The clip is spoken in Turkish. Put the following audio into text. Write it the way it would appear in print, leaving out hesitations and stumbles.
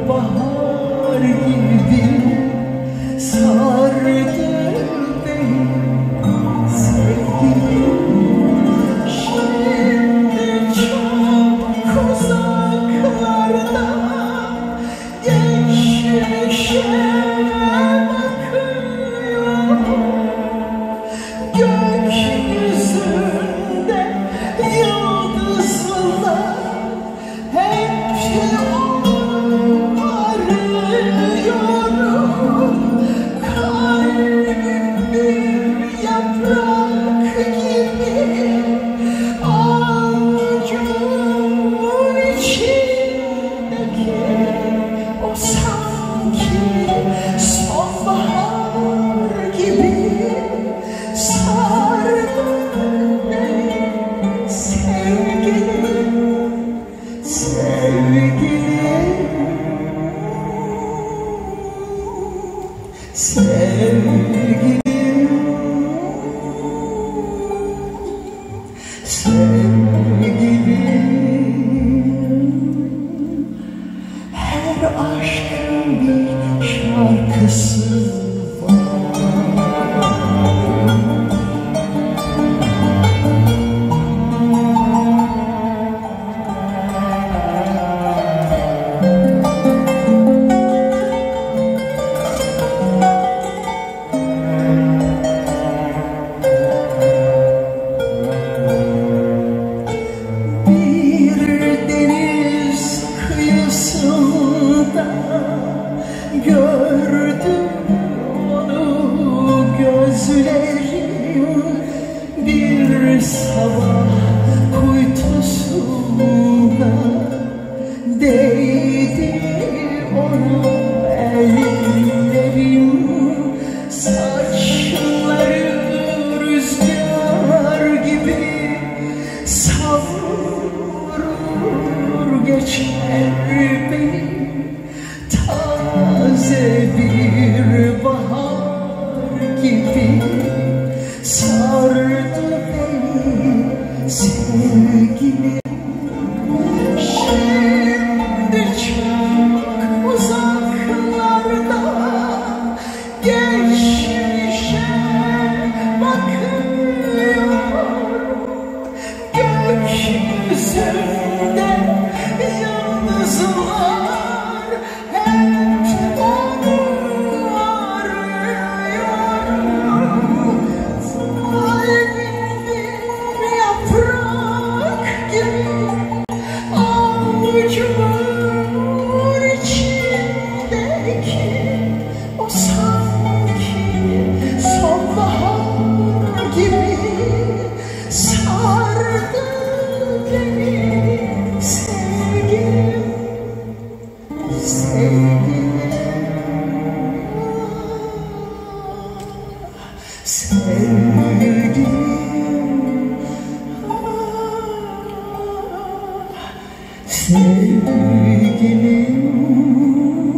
bahar gibi sardı beni sevgilim. Şimdi çok uzaklarda geçmişe gökyüzünde yıldızlar hep onu arıyorum. Kalbim bir yaprak gibi avucumun içindeki o sanki sonbahar gibi sardı beni sevgilim, sevgilim, sevgilim, sevgilim. Her aşkın bir şarkısı gördüm onu gözlerim bir sabah kuytusunda değdi ona ellerim saçları rüzgar gibi savrulur geçer beni taze bir bahar gibi sardı beni sevgilim. Şimdi çok uzaklarda geçmişe bakıyorum. Gökyüzünde yıldızlar hep onu arıyorum. Kalbim bir yaprak gibi avucumun içindeki o sanki sonbahar gibi sardı beni sevgilim, sevgilim, sevgilim, sevgilim.